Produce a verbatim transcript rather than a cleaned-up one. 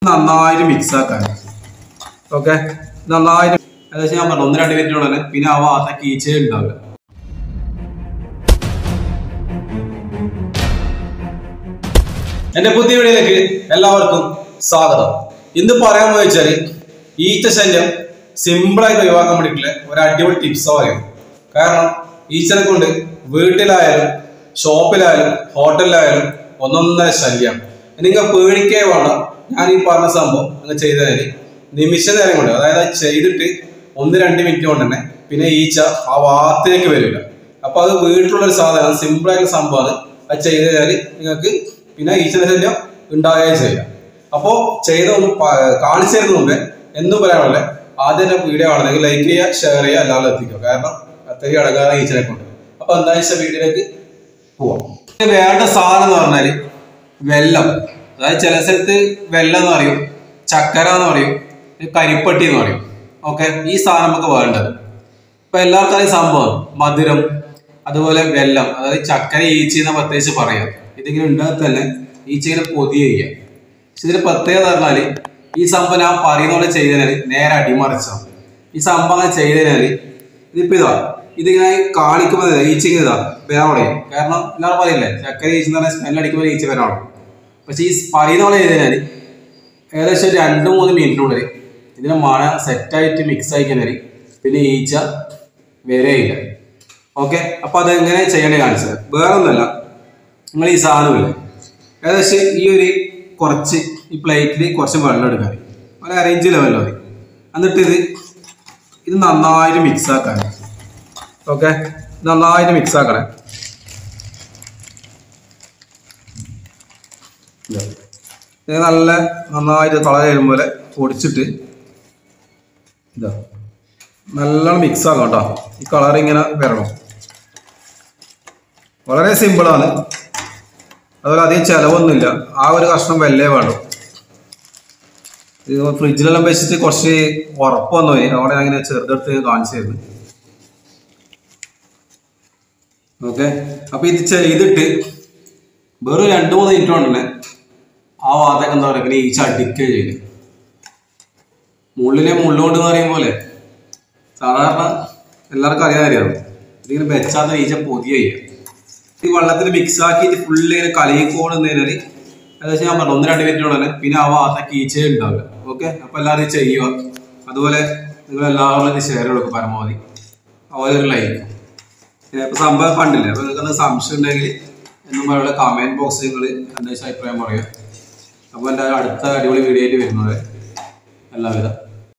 നന്നായിട്ട് മിക്സ് ആക്കാൻ. ഓക്കെ, നന്നായിട്ട് ഏകദേശം ഞാൻ പറഞ്ഞു ഒന്ന് രണ്ട് മിനിറ്റ് ഉടനെ പിന്നെ ആ ഭാഗത്തെ കീച്ചേ ഉണ്ടാവില്ല. എന്റെ പുതിയ വീഡിയോയിലേക്ക് എല്ലാവർക്കും സ്വാഗതം. ഇന്ന് പറയാൻ വെച്ചാൽ ഈച്ച ശല്യം സിമ്പിളായിട്ട് ഒഴിവാക്കാൻ വേണ്ടിയിട്ടുള്ള ഒരു അടിപൊളി ടിപ്സാ പറയും. കാരണം ഈച്ചനെ കൊണ്ട് വീട്ടിലായാലും ഷോപ്പിലായാലും ഹോട്ടലിലായാലും ഒന്നൊന്നര ശല്യമാണ്. നിങ്ങൾ പേടിക്കേ വേണം. ഞാൻ ഈ പറഞ്ഞ സംഭവം നിങ്ങൾ ചെയ്തതിന് നിമിഷ നേരം കൊണ്ട്, അതായത് ചെയ്തിട്ട് ഒന്ന് രണ്ട് മിനിറ്റ് കൊണ്ട് തന്നെ പിന്നെ ഈച്ച ആ ഭാഗത്തേക്ക് വരില്ല. അപ്പൊ അത് വീട്ടിലുള്ളൊരു സാധനം സിമ്പിളായിട്ടുള്ള സംഭവമാണ്. അത് ചെയ്ത് കഴിഞ്ഞാൽ നിങ്ങൾക്ക് പിന്നെ ഈച്ചയുടെ ശല്യം ഉണ്ടാകുകയും ചെയ്യാം. അപ്പോൾ ചെയ്ത ഒന്ന് കാണിച്ചു തരുന്ന മുമ്പേ എന്നും പറയാനുള്ള ആദ്യം തന്നെ വീഡിയോ ആണെങ്കിൽ ലൈക്ക് ചെയ്യുക, ഷെയർ ചെയ്യുക, എല്ലാവരും എത്തിക്കുക. കാരണം അത്രയും അടങ്ങാതെ ഈച്ചനെ കൊണ്ട്. അപ്പൊ എന്താ വെച്ചാൽ വീഡിയോയിലേക്ക് പോവാം. വേണ്ട സാധനം എന്ന് പറഞ്ഞാല് വെള്ളം. അതായത് ചില സ്ഥലത്ത് വെള്ളം എന്ന് പറയും, ചക്കര എന്ന് പറയും, കരിപ്പട്ടി എന്ന് പറയും. ഓക്കെ, ഈ സാധനം നമുക്ക് വേണ്ടത്. ഇപ്പൊ എല്ലാവർക്കും അറിയ സംഭവം മധുരം, അതുപോലെ വെള്ളം, അതായത് ചക്കര ഈച്ചയെന്ന് പ്രത്യേകിച്ച് പറയാം. ഇതിങ്ങനെ ഉണ്ടാകത്ത് തന്നെ ഈച്ചയിനെ പൊതിയ ചെയ്യുക. പക്ഷെ ഇതിന്റെ പ്രത്യേകത പറഞ്ഞാല് ഈ സംഭവം ഞാൻ പറയുന്ന പോലെ ചെയ്തതിനാൽ നേരെ അടിമറിച്ചാണ്. ഈ സംഭവം അങ്ങനെ ചെയ്തതിനാല് ഇതിപ്പോ ഇതാ ഇതിങ്ങനെ കാണിക്കുമ്പോൾ ഈച്ചക്ക് ഇതാ വരാൻ തുടങ്ങി. കാരണം എല്ലാവരും പറയില്ലേ ചക്കര ഈച്ച എന്ന് പറഞ്ഞാൽ സ്മെല്ലടിക്കുമ്പോൾ ഈച്ച വരാൻ തുടങ്ങും. പക്ഷെ ഈ പറയുന്ന പോലെ ചെയ്തതിനാൽ ഏകദേശം രണ്ട് മൂന്ന് മിനിറ്റിനുള്ളിൽ ഇതിനെ മഴ സെറ്റായിട്ട് മിക്സ് ആയി കഴിഞ്ഞാൽ പിന്നെ ഈച്ച വരെയില്ല. ഓക്കെ, അപ്പൊ അതെങ്ങനെ ചെയ്യേണ്ടത് കാണിച്ചത് വേറെ ഒന്നുമല്ല. നിങ്ങൾ ഈ സാധനമില്ല ഏകദേശം ഈ ഒരു കുറച്ച് ഈ പ്ലേറ്റിൽ കുറച്ച് വെള്ളം എടുക്കാൻ ഒരു അരയിഞ്ച് ലെവലിൽ മതി. എന്നിട്ട് ഇത് ഇത് നന്നായിട്ട് മിക്സ് ആക്കാൻ. ഓക്കെ, നന്നായിട്ട് മിക്സ് ആക്കണേ. ഇത് നല്ല നന്നായിട്ട് തള കഴിയും പോലെ പൊടിച്ചിട്ട് ഇതാ നല്ലോണം മിക്സ് ആക്കാം കേട്ടോ. ഈ കളർ ഇങ്ങനെ വരണം. വളരെ സിമ്പിളാണ്, അതുപോലെ അധികം ചിലവൊന്നുമില്ല. ആ ഒരു കഷ്ണം വെല്ലേ വേണം. ഇത് ഫ്രിഡ്ജിലെല്ലാം വെച്ചിട്ട് കുറച്ച് ഉറപ്പ് വന്നു പോയി, അവിടെ അങ്ങനെ ചെറുതെടുത്ത് കാണിച്ചു തരുന്നു. ഓക്കെ, അപ്പൊ ഇത് ചെയ്തിട്ട് വെറും രണ്ടു മൂന്ന് മിനിറ്റ് കൊണ്ട് തന്നെ ആ വാതൊക്കെ എന്താ പറയുക പിന്നെ ഈച്ച അടിക്കുകയും ചെയ്തു. മുള്ളിലെ മുള്ളുകൊണ്ട് എന്ന് പറയും പോലെ സാധാരണ എല്ലാവർക്കും അറിയാൻ അറിയാം. ഇതിങ്ങനെ വെച്ചാത്ത ഈച്ച പൊതിയ ചെയ്യുക. ഈ വെള്ളത്തിൽ മിക്സ് ആക്കിയിട്ട് ഫുള്ള് ഇങ്ങനെ കലയിക്കോടുന്നതിനാൽ ഏകദേശം ഞാൻ പറഞ്ഞു ഒന്ന് രണ്ട് മിനിറ്റ് കൊണ്ട് പിന്നെ ആ ഭാഗത്തേക്ക് ഈച്ച ഉണ്ടാവില്ല. ഓക്കെ, അപ്പൊ എല്ലാവരും ചെയ്യുക. അതുപോലെ നിങ്ങൾ എല്ലാവരും ഷെയർ കൊടുക്കും പരമാവധി. അതുപോലെ ഒരു ലൈക്ക്. ഇപ്പൊ സംഭവം കണ്ടില്ലേ? അപ്പൊ നിങ്ങൾക്ക് സംശയം ഉണ്ടെങ്കിൽ എന്നും പറയുന്ന കമന്റ് ബോക്സിൽ നിങ്ങൾ എന്താ വെച്ചാൽ അഭിപ്രായം പറയുക. അപ്പോൾ എൻ്റെ അടുത്ത അടിപൊളി വീഡിയോ ആയിട്ട് വരുന്നത് എല്ലാവിധ